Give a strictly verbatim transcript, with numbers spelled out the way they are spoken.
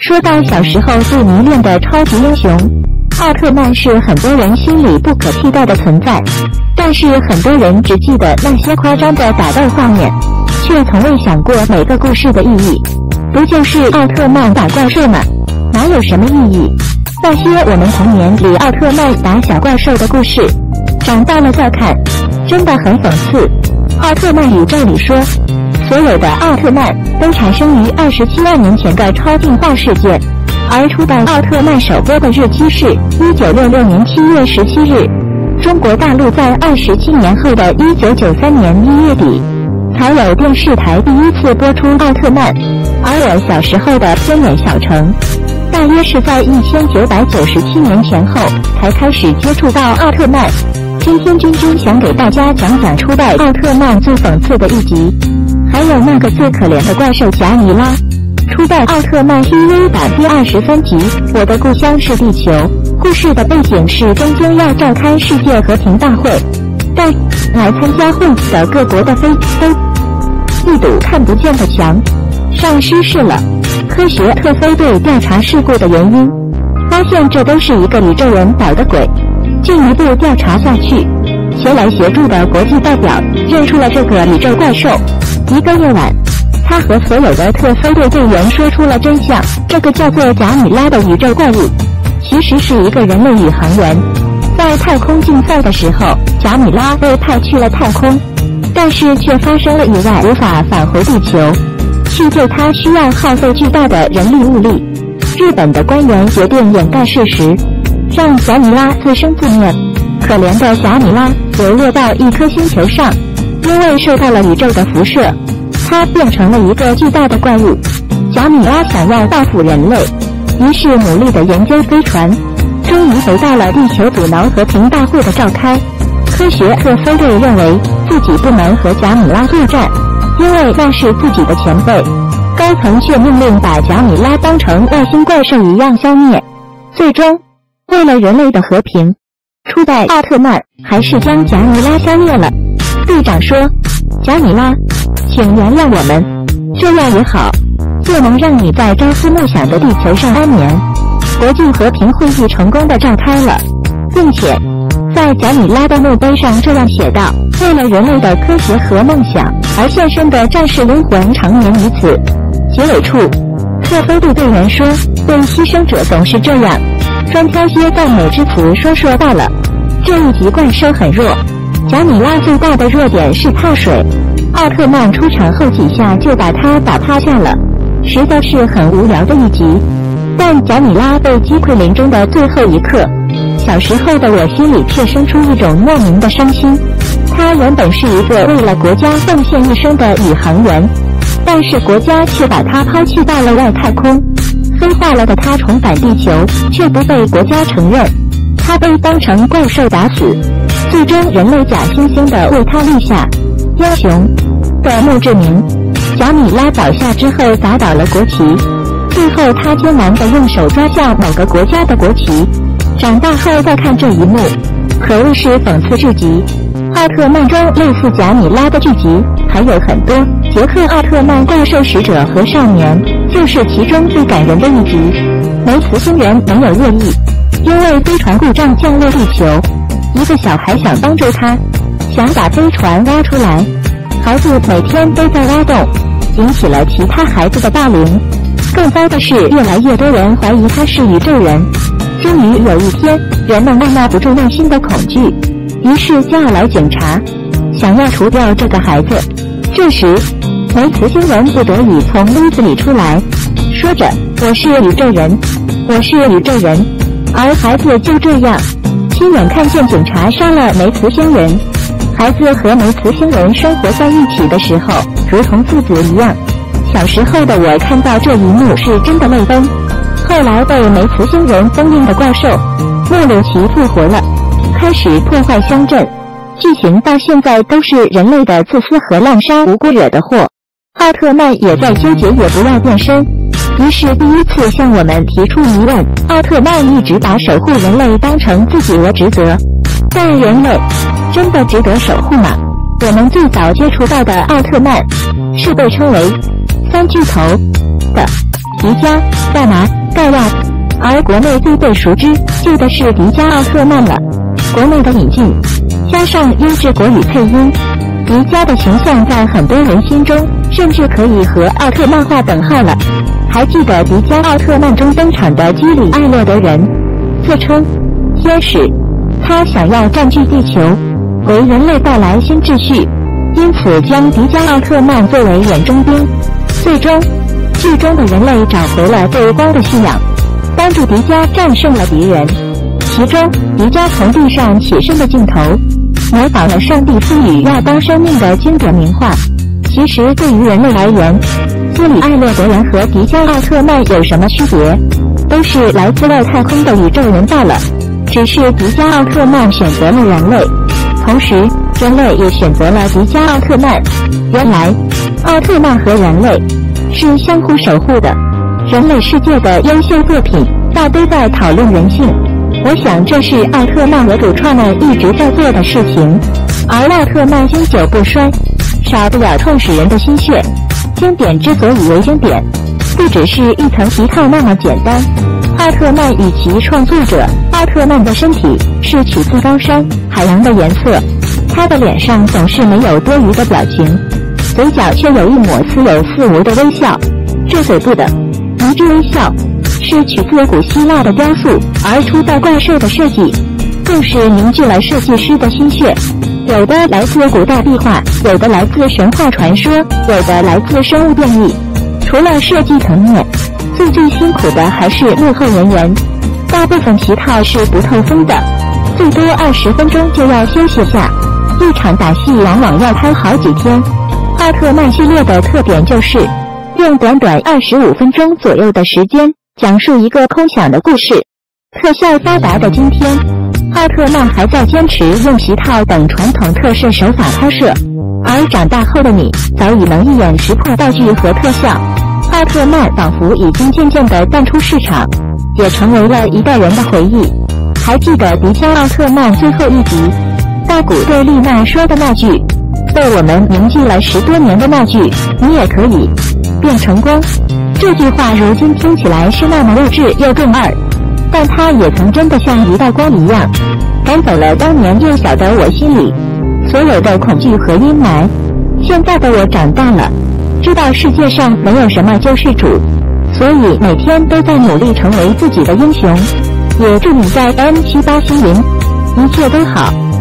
说到小时候最迷恋的超级英雄，奥特曼是很多人心里不可替代的存在，但是很多人只记得那些夸张的打斗画面，却从未想过每个故事的意义。不就是奥特曼打怪兽吗？哪有什么意义？那些我们童年里奥特曼打小怪兽的故事，长大了再看，真的很讽刺。奥特曼宇宙里说，所有的奥特曼都产生于二十七万年前的超进化事件，而初代奥特曼首播的日期是一九六六年七月十七日，中国大陆在二十七年后的一九九三年一月底才有电视台第一次播出奥特曼。而我小时候的偏远小城，大约是在一千九百九十七年前后才开始接触到奥特曼。今天君君想给大家讲讲初代奥特曼最讽刺的一集，还有那个最可怜的怪兽贾米拉。初代奥特曼 T V 版第二十三集，我的故乡是地球。故事的背景是东京要召开世界和平大会，但来参加会议的各国的飞飞一堵看不见的墙上失事了。科学特飞队调查事故的原因，发现这都是一个宇宙人捣的鬼。进一步调查下去，前来协助的国际代表认出了这个宇宙怪兽。一个夜晚，他和所有的特飞队队员说出了真相，这个叫做贾米拉的宇宙怪物其实是一个人类宇航员。在太空竞赛的时候，贾米拉被派去了太空，但是却发生了意外，无法返回地球。去救他需要耗费巨大的人力物力。日本的官员决定掩盖事实，让贾米拉自生自灭。可怜的贾米拉流落到一颗星球上，因为受到了宇宙的辐射，他变成了一个巨大的怪物。贾米拉想要报复人类，于是努力地研究飞船，终于回到了地球阻挠和平大会的召开。科学特飞队认为自己不能和贾米拉作战，因为那是自己的前辈。高层却命令把贾米拉当成外星怪兽一样消灭。最终，为了人类的和平，初代奥特曼还是将贾米拉消灭了。队长说：“贾米拉，请原谅我们，这样也好，就能让你在朝思暮想的地球上安眠。”国际和平会议成功的召开了，并且在贾米拉的墓碑上这样写道：“为了人类的科学和梦想而献身的战士灵魂长眠于此。”结尾处，特飞队队员说：“对牺牲者总是这样。”专挑些赞美之词说说罢了。这一集怪兽很弱，贾米拉最大的弱点是怕水，奥特曼出场后几下就把他打趴下了，实在是很无聊的一集。但贾米拉被击溃临终的最后一刻，小时候的我心里却生出一种莫名的伤心。他原本是一个为了国家奉献一生的宇航员，但是国家却把他抛弃到了外太空。飞坏了的他重返地球，却不被国家承认，他被当成怪兽打死。最终人类假惺惺地为他立下英雄的墓志铭。贾米拉倒下之后砸倒了国旗，最后他艰难地用手抓向某个国家的国旗。长大后再看这一幕，可谓是讽刺至极。奥特曼中类似贾米拉的剧集还有很多，杰克奥特曼怪兽使者和少年就是其中最感人的一集。梅茨星人没有越狱，因为飞船故障降落地球，一个小孩想帮助他，想把飞船挖出来，孩子每天都在挖洞，引起了其他孩子的霸凌。更糟的是，越来越多人怀疑他是宇宙人。终于有一天，人们按捺不住内心的恐惧，于是叫来警察，想要除掉这个孩子。这时，梅茨星人不得已从屋子里出来，说着：“我是宇宙人，我是宇宙人。”而孩子就这样亲眼看见警察杀了梅茨星人。孩子和梅茨星人生活在一起的时候，如同父子一样。小时候的我看到这一幕是真的泪崩。后来被梅茨星人封印的怪兽莫鲁奇复活了，开始破坏乡镇。剧情到现在都是人类的自私和滥杀无辜惹的祸。奥特曼也在纠结也不要变身，于是第一次向我们提出疑问：奥特曼一直把守护人类当成自己的职责，但人类真的值得守护吗？我们最早接触到的奥特曼是被称为三巨头的迪迦、盖拿、盖亚，而国内最被熟知就的是迪迦奥特曼了。国内的引进，加上优质国语配音，迪迦的形象在很多人心中甚至可以和奥特曼划等号了。还记得迪迦奥特曼中登场的基里艾洛德人，自称天使，他想要占据地球，为人类带来新秩序，因此将迪迦奥特曼作为眼中钉。最终，剧中的人类找回了对光的信仰，帮助迪迦战胜了敌人。其中，迪迦从地上起身的镜头，模仿了上帝赋予亚当生命的经典名画。其实对于人类而言，基里艾洛德人和迪迦奥特曼有什么区别？都是来自外太空的宇宙人罢了。只是迪迦奥特曼选择了人类，同时人类也选择了迪迦奥特曼。原来，奥特曼和人类是相互守护的。人类世界的优秀作品大都在讨论人性，我想这是奥特曼和主创们一直在做的事情。而奥特曼经久不衰，少不了痛使人的心血。经典之所以为经典，不只是一层皮套那么简单。奥特曼与其创作者奥特曼的身体是取自高山海洋的颜色，他的脸上总是没有多余的表情，嘴角却有一抹似有似无的微笑。这嘴部的迷之微笑是取自古希腊的雕塑而出的怪兽的设计，更是凝聚了设计师的心血。有的来自古代壁画，有的来自神话传说，有的来自生物变异。除了设计层面，最最辛苦的还是幕后人员。大部分皮套是不透风的，最多二十分钟就要休息下，一场打戏往往要拍好几天。奥特曼系列的特点就是用短短二十五分钟左右的时间讲述一个空想的故事。特效发达的今天，奥特曼还在坚持用皮套等传统特摄手法拍摄，而长大后的你早已能一眼识破道具和特效。奥特曼仿佛已经渐渐地淡出市场，也成为了一代人的回忆。还记得迪迦奥特曼最后一集，大古对丽娜说的那句被我们铭记了十多年的那句你也可以变成光，这句话如今听起来是那么幼稚又中二，但它也曾真的像一道光一样赶走了当年幼小的我心里所有的恐惧和阴霾。现在的我长大了，知道世界上没有什么救世主，所以每天都在努力成为自己的英雄。也祝你在 M 七八星云一切都好。